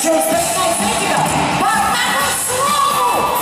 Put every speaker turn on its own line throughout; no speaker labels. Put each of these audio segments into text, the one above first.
Что вспоминать этика? По одному слову!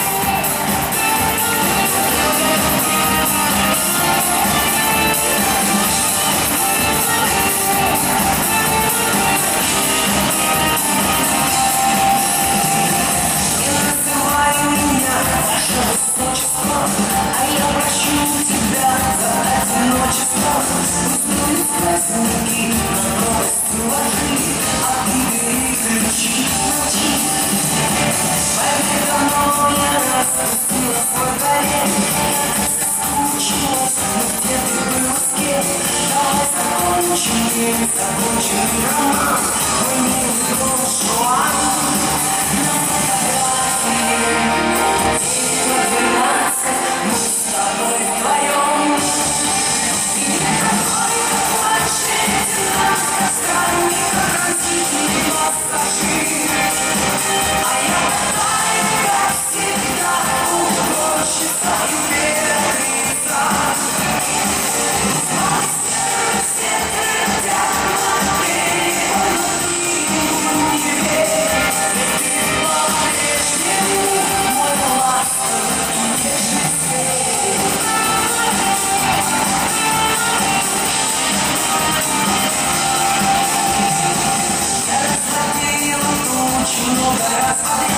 Не называй меня одиночеством, а я прощу тебя за одиночество. Пустую праздники на новость уложи, а ты переключи, молчи. Пойми за мной, я распустила свой гарем. Соскучилась, но где ты был, с кем? Давай закончим роман. Мой милый Дон Жуан. На фотографии 9:12 мы с тобой вдвоем. И никакой планшете нас странный карантин, скажи. А я таю, как всегда, уборщица и ветрица. Все твердят, не верь, ты по-прежнему мой ласковый и нежный зверь. Я разводила тучу много раз подряд.